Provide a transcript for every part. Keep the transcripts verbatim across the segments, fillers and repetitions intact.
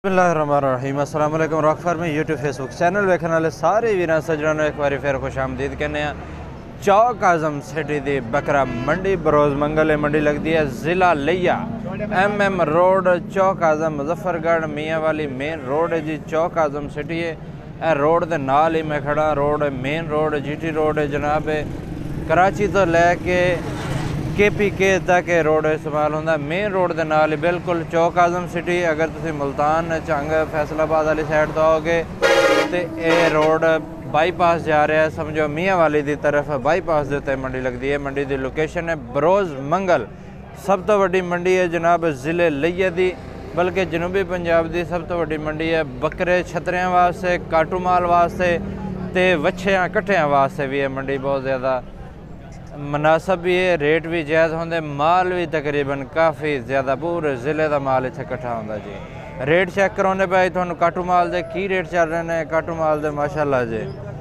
बिस्मिल्लाहिर्रहमानिर्रहीम अस्सलाम वालेकुम rock farm YouTube Facebook channel वेखने वाले सारे वीरां सज्जनों एक बार फिर खुश आमदीद कहने चौक आजम सिटी दी बकरा मंडी बरोज़ मंगल मंडी लगती है ज़िला लिया M M road Chowk Azam Muzaffargarh Mianwali main road है जी। चौक आजम सिटी है ए रोड के नाल ही मैं खड़ा road main road G T road है जनाब। कराची तो लैके के पी के तक रोड इस्तेमाल होंगे मेन रोड के नाल ही बिल्कुल चौक आजम सिटी। अगर तुम मुल्तान चंग फैसलाबाद वाली साइड तो आओगे तो ये रोड बाईपास जा रहा है, समझो मियाँ वाली की तरफ बाईपास के उत्ते मंडी लगती है। मंडी की लोकेशन है बरोज़ मंगल, सब तो वड्डी मंडी है जनाब ज़िले लिया दी, बल्कि जनूबी पंजाब की सब तो वड्डी मंडी है। बकरे छतरियाँ वास्ते काटू माल वास्ते तो वछियाँ कट्ठियाँ वास्ते भी है मंडी बहुत ज़्यादा मुनासब भी है, रेट भी जायज़ होंगे, माल भी तकरीबन काफ़ी ज़्यादा पूरे ज़िले का माल इत्थे इकट्ठा होंदा जी। रेट चेक कराने पे तुहानू काटू माल दे की रेट चल रहे हैं। काटू माल दे माशाल्लाह जी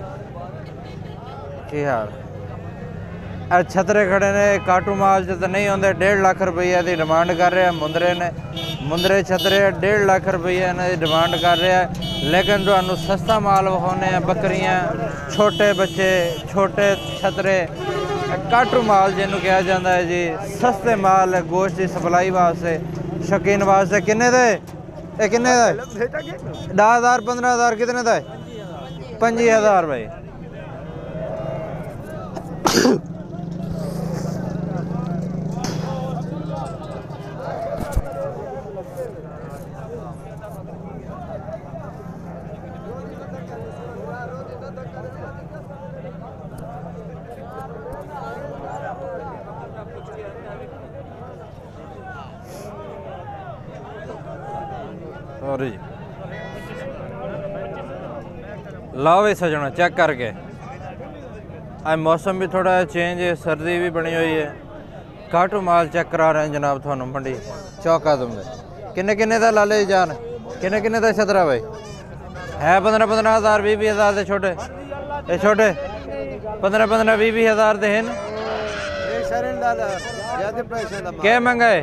की हाल छतरे खड़े ने। काटू माल च तो नहीं होंगे, डेढ़ लाख रुपये की डिमांड कर रहे हैं। मुंदरे ने मुंदरे छतरे डेढ़ लाख रुपये इन्हों की डिमांड कर रहे हैं, लेकिन तुहानू सस्ता माल विखाने बकरियां छोटे बच्चे छोटे छतरे काटू माल जिन्हों कहा जाता है जी। सस्ते माल गोश्त की सप्लाई वास्ते शौकीन वास्ते किन्ने दे ये किन्ने दा दस हज़ार पंद्रह हज़ार कितने का है पंजी हज़ार भाई। सॉरी लाओ भाई सजना चेक करके। आज मौसम भी थोड़ा चेंज है, सर्दी भी बनी हुई है। काटू माल चेक करा रहे हैं जनाब थानू मंडी चौक आजम में। किन्ने किन्ने का लाले जान किन्ने किन्ने का छतरा भाई है पंद्रह पंद्रह हज़ार भी भी हज़ार के छोटे ये छोटे पंद्रह पंद्रह भी भी हज़ार के हैं। क्या मंगाए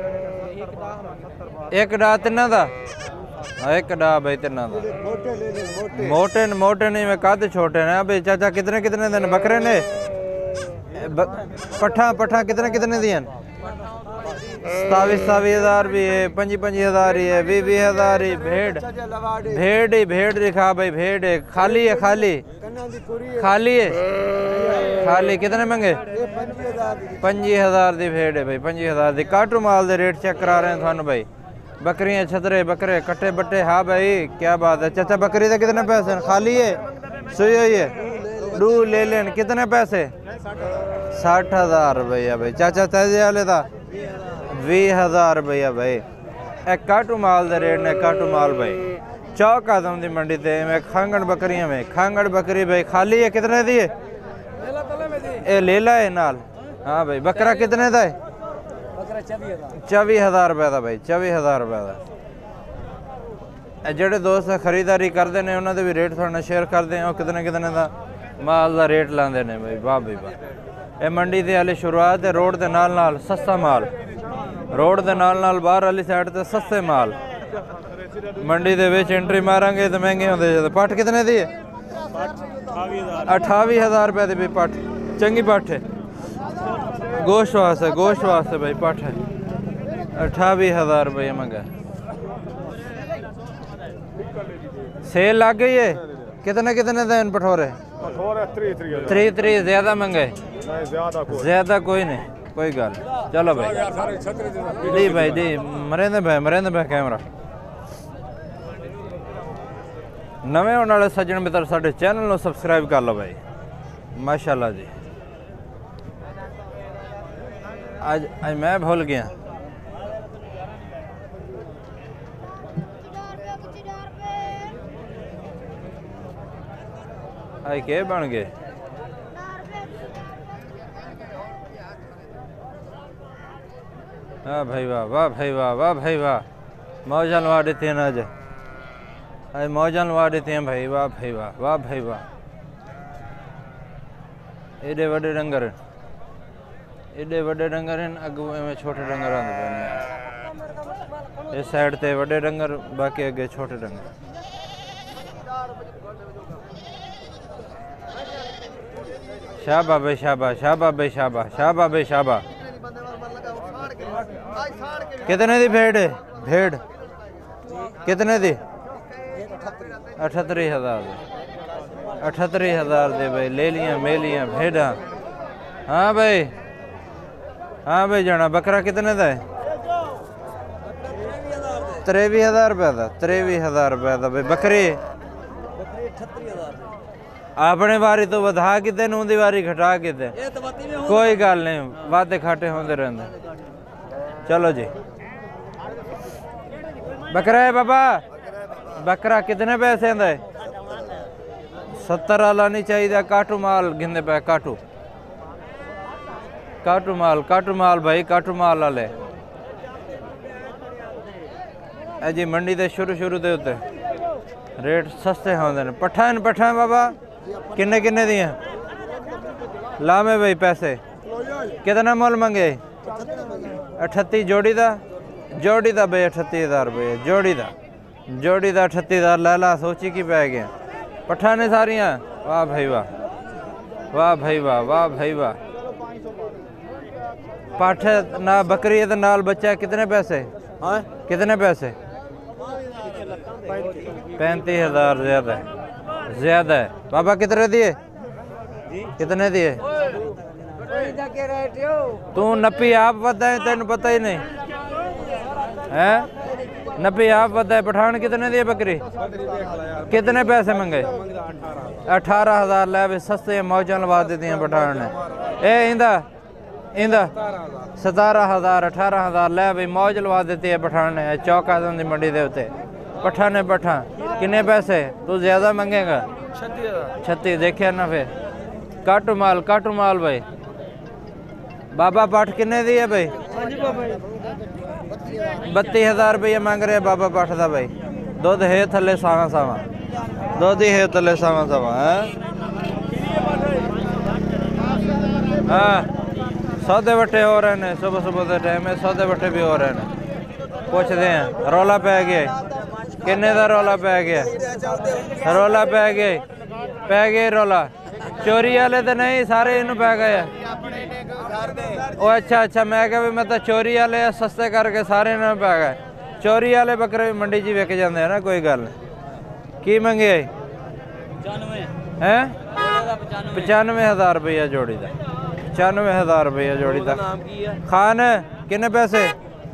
एक डा तिना का एक डा भाई तिना का मोटे मोटे नहीं मैं कद छोटे ने भाई। चाचा कितने कितने दिन बकरे ने पठा पठा कितने कितने दी सतावी सतावी हज़ार भी है, पंजी पंजी हज़ार ही है, भी भी हज़ार ही। भेड़ भेड़ ही भेड़ दिखा भाई भेड़ है खाली है खाली खाली है खाली कितने मंगे पंजी हज़ार की भेड़ है भाई पंजी हज़ार की। काटू माल के रेट चेक करा रहे हैं थानू भाई। बकरियां छतरे बकरे कट्टे बट्टे हाँ भाई क्या बात है। चाचा बकरी के कितने पैसे खाली है सुई हुई है डू ले लेन कितने पैसे साठ हज़ार रुपया भाई। चाचा तेजे वाले का भी हज़ार रुपया भाई। एक काटू माल के रेट ने काटू माल भाई चौक आजम की मंडी ते में खांगड़ बकरियां में खांगड़ बकरी भाई खाली है कितने दी है ये ले ला है नाल। हाँ भाई बकरा कितने का है चौबी हज़ार रुपये का भाई चौबी हज़ार रुपये का। जोड़े दोस्त खरीदारी करते हैं उन्होंने भी रेट थोड़ा शेयर करते हैं कितने कितने का माल का रेट लाते हैं भाई। वाह भाई वाह। ये मंडी की हाले शुरुआत है रोड के नाल नाल सस्ता माल रोड के नाल नाल बाहर वाली साइड से सस्ते माल मंडी के विच एंट्री मारांगे तो महंगे होंगे। पट कितने दी है अठावी हज़ार रुपये की भी पट चंगी पट है गोश्त वास्ते गोश्त वास्ते भाई पट है अठावी हज़ार रुपये मंगा। सेल लग गई है कितने कितने दिन पठोरे त्री त्री ज्यादा मंगे ज्यादा कोई नहीं कोई गल चलो भाई दी भाई दी मरेंदे भाई मरेंदे भाई कैमरा। नवे होने वाले सज्जन मित्र साडे चैनल को सबसक्राइब कर लो भाई माशाल्लाह जी। आज आज मैं भूल गया आज के बन गए वाह भाई वाह वाह भाई वाह वाह भाई वाह मौजा लवा देते हैं आज आज मौजा लवा देते हैं भाई। वाह भाई वाह वाह भाई वाह एडे वडे डंगर एडे वडे डंगर हैं अगू में छोटे डंगर आते पे। इस साइड ते वड्डे डंगर, बाकी अगे छोटे डंगर। शाबा बे शाबा, शाबा बे शाबा, शाबा बे शाबा। कितने दी भेड़ है? भेड़ कितने दी? अठहत्तरी हजार अठहत्तरी हजार दे भाई। ले लिया मेलियाँ भेड़ा। हाँ भाई, हाँ भाई जाना। बकरा कितने का है? त्रेवी हजार रुपये का। त्रेवी हजार रुपये का भाई। बकरी अपने बारी तो बधा के दे, उनकी बारी घटा के दे। कोई गल नहीं, वादे खाटे होंदे रहंदे। चलो जी। बकरा है बाबा? बकरा कितने पैसे है? सत्तर वाला नहीं चाहिए। काटू माल गिनते पे। काटू काटू माल, काटू माल भाई, काटू माल वाले। जी मंडी दे शुरू शुरू दे उत्ते रेट सस्ते होंदे ने। पट्ठा न पट्ठा बाबा किन्ने किन्ने दियां? लामे भाई पैसे कितना मुल मंगे? अठत्ती जोड़ी दा? जोड़ी दा भाई अठत्ती हज़ार रुपये जोड़ी दा। जोड़ी दा अठत्ती हज़ार ला ला। सोची की पै गया। पट्ठा ने सारियां? वाह भाई वाह, वाह भाई वाह, वाह भाई वाह। पाठ ना बकरी है तो नाल बच्चा। कितने पैसे? हाँ कितने पैसे? पैंतीस हजार ज्यादा है, ज्यादा है बाबा। कितने दिए? कितने दिए? तू नपी आप बता है, तेन पता ही नहीं है। नपी आप बता है। पठान कितने दिए बकरी? कितने पैसे मंगे? अठारह हजार लै भी। सस्ते मौजा लवा दी पठान ने। ए इंदा इंदा सतारह हजार अठारह हजार लै भी मौज लवा देती है पठान ने। चौक आजम की मंडी के उत्ते पठा ने। पठा किन्ने पैसे? तू ज्यादा मंगेगा। छत्तीस देखिए ना फिर। काटू माल, काटू माल भाई। बाबा पाठ किन्ने दी है भाई? बत्ती हजार रुपये मांग रहे बाबा पाठ का भाई। दुध है थले सावा सावा, दुध ही है थले सावा सावा। हाँ सौदे बट्टे हो रहे हैं। सुबह सुबह के टाइम में सौदे बट्टे भी हो रहे हैं। पूछते हैं रौला पै गया। किन्ने का रौला पै गया? रौला पै गया, पै गए रौला। चोरी वाले तो नहीं, सारे इन पै गए। ओ अच्छा अच्छा, मैं क्या भी मतलब चोरी वाले सस्ते करके सारे इन पै गए। चोरी वाले बकरे भी मंडी च विक जाते हैं ना। कोई गल नहीं। की मंगे हैं? पचानवे हजार रुपया जोड़ी का। पचानवे हजार रुपया जोड़ी का। खान किन्ने पैसे?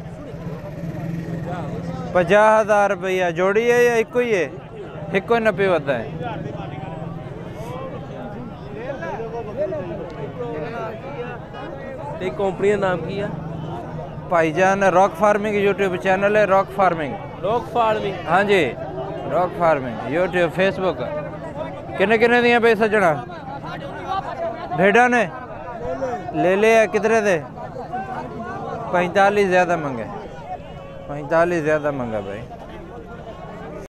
पचास हजार रुपया जोड़ी है या इको ही है? इको ही नब्बे होता है। कंपनी का नाम की है? भाईजान रॉक फार्मिंग यूट्यूब चैनल है। Rock farming, rock farming. हाँ जी रॉक फार्मिंग यूट्यूब फेसबुक। किन्ने किन्ने दियां भाई सज्जना? भेड़ा ने ले लिया। कितने दे? पैंतालीस ज्यादा मंगे। पैंतालीस ज्यादा मंगा भाई।